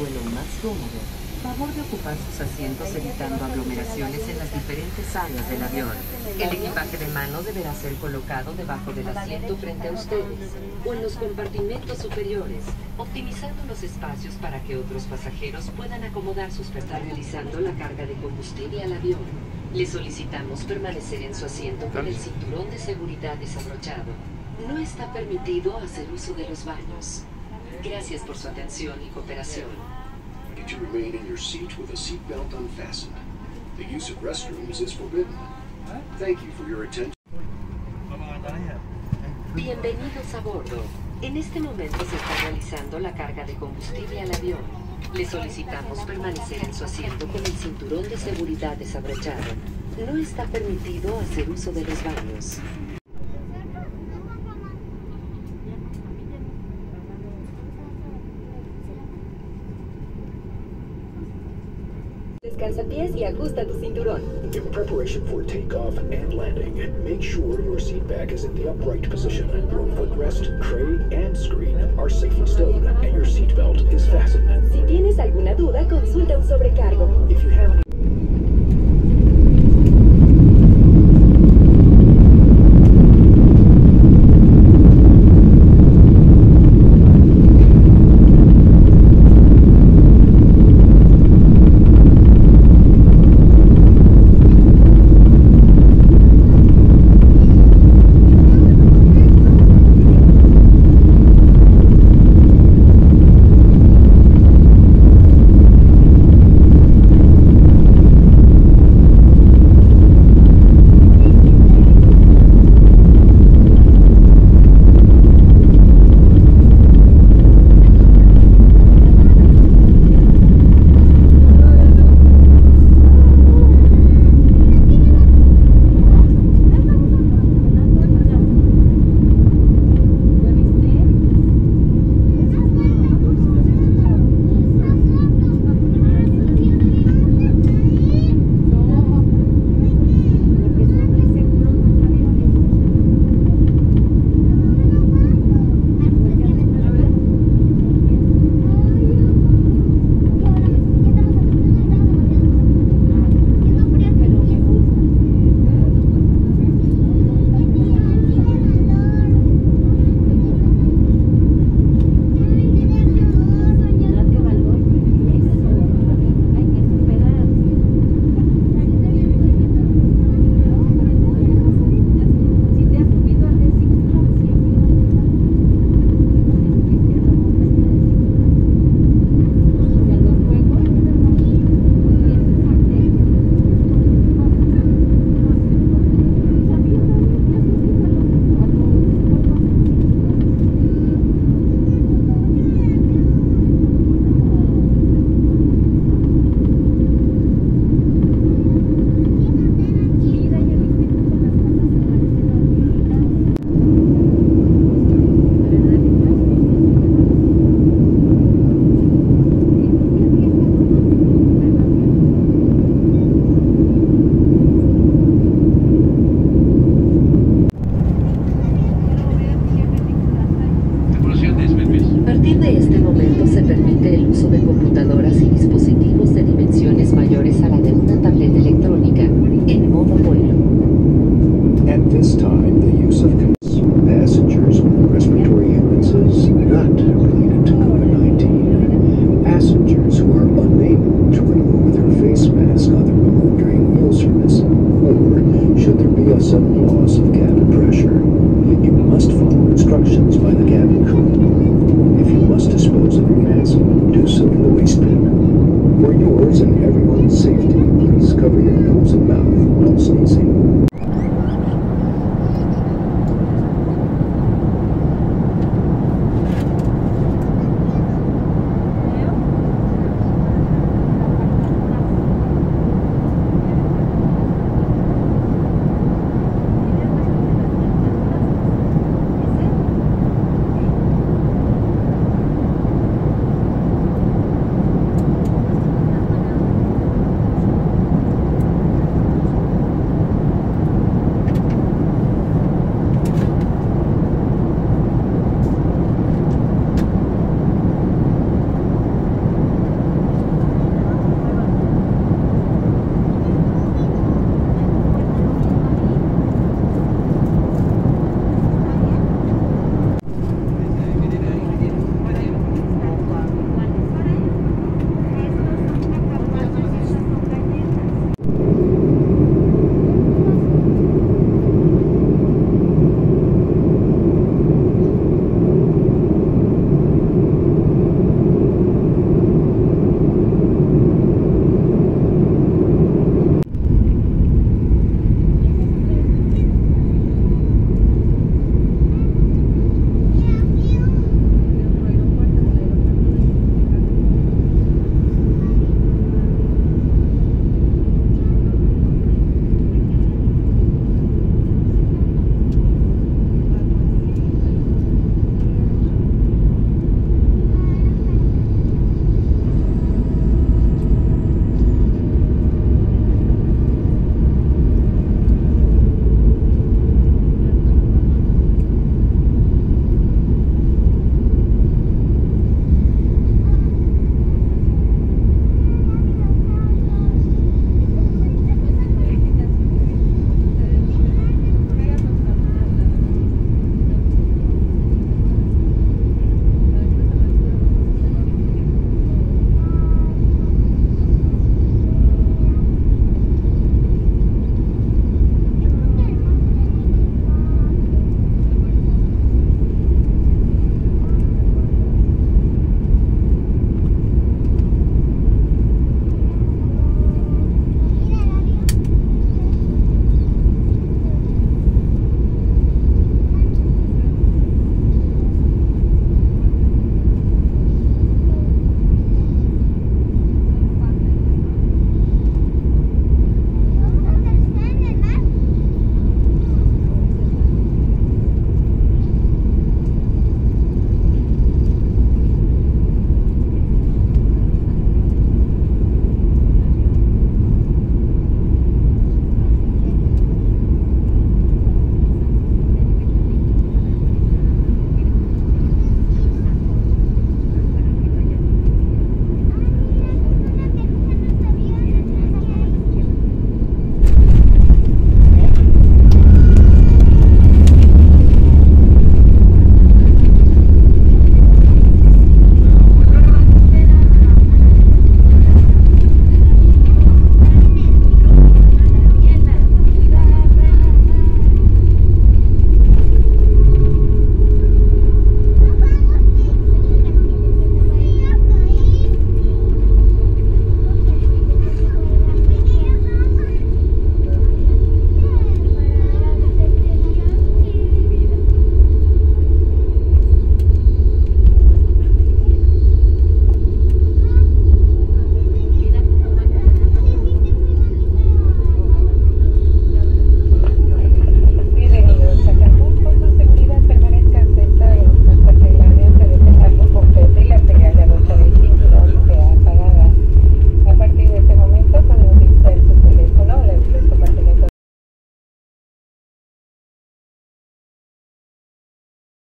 vuelo más cómodo. Favor de ocupar sus asientos evitando aglomeraciones en las diferentes áreas del avión. El equipaje de mano deberá ser colocado debajo del asiento frente a ustedes o en los compartimentos superiores, optimizando los espacios para que otros pasajeros puedan acomodar sus pertenencias. Realizando la carga de combustible al avión. Le solicitamos permanecer en su asiento con el cinturón de seguridad desabrochado. No está permitido hacer uso de los baños. Gracias por su atención y cooperación. To remain in your seat with a seatbelt unfastened. The use of restrooms is forbidden. Thank you for your attention. Bienvenidos a bordo. En este momento se está realizando la carga de combustible al avión. Le solicitamos permanecer en su asiento con el cinturón de seguridad desabrochado. No está permitido hacer uso de los baños. Descansa pies y ajusta tu cinturón. In preparation for takeoff and landing, make sure your seat back is in the upright position. Your footrest, tray, and screen are safely stowed, and your seat belt is fastened. Si tienes alguna duda, consulta un sobrecargo. If you have any For yours and everyone's safety, please cover your nose and mouth while sneezing.